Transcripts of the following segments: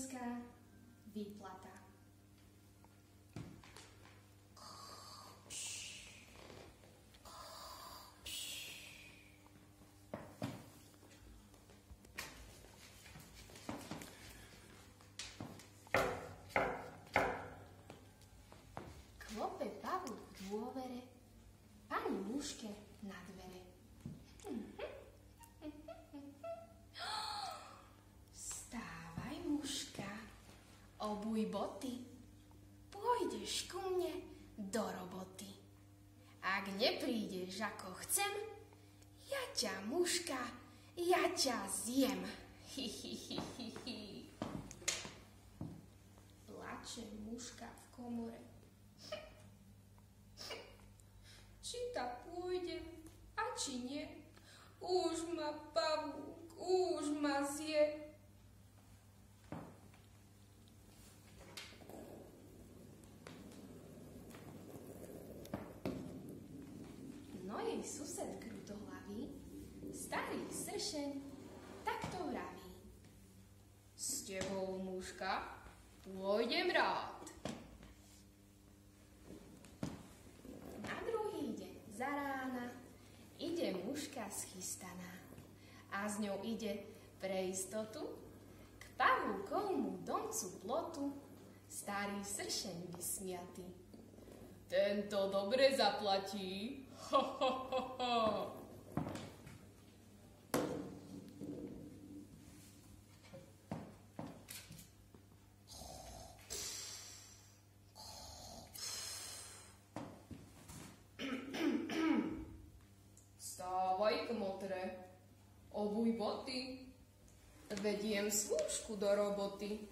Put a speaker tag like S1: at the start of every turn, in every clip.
S1: ženska vyplatá. Klope pavúk v dôvere, pani muške na dvere. Vstávaj, muška, obuj boty, pôjdeš ku mne do roboty. Ak neprídeš ako chcem, ja ťa, muška, ja ťa zjem. Plače muška v komore. Či tá pôjde a či nie, už ma pavúk, už ma zje. No jej sused krutohlavý, starý sršeň, takto vraví. S tebou, muška, pôjdem rád. Za rána ide muška schystaná a s ňou ide pre istotu k pavúkovmu domcu plotu starý sršeň vysmiatý. Tento dobre zaplatí. Ho, ho, ho, ho. Stávaj, kmotre, obuj boty, vediem slúžku do roboty.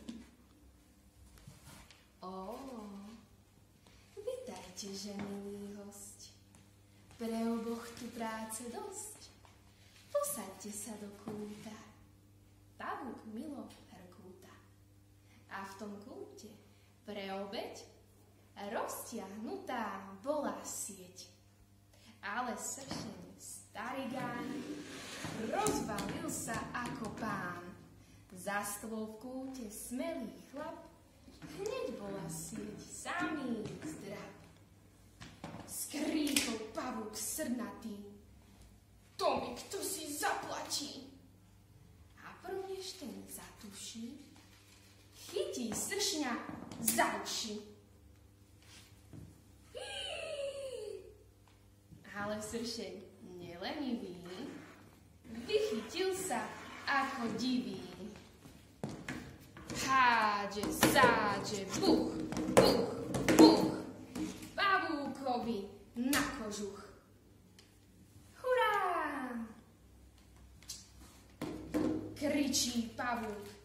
S1: Ó, vitajte, že milý hosť, pre oboch tu práce dosť. Posaďte sa do kúta, pavúk milo hrkúta. A v tom kúte pre obeď roztiahnutá bola sieť. Ale sršeň starý gán rozvalil sa ako pán. Za stôl v kúte smelý chlap, hneď bola sieť samý zdrab. Skríkol pavúk srdnatý, to mi kto si zaplatí. A prvnež ten zatuší, chytí sršňa za uši. Ale sršeň nelenivý vychytil sa ako divý. Hádže, sádže, buch, buch, buch, pavúkovi na kožuch. Hurá! Kričí pavúk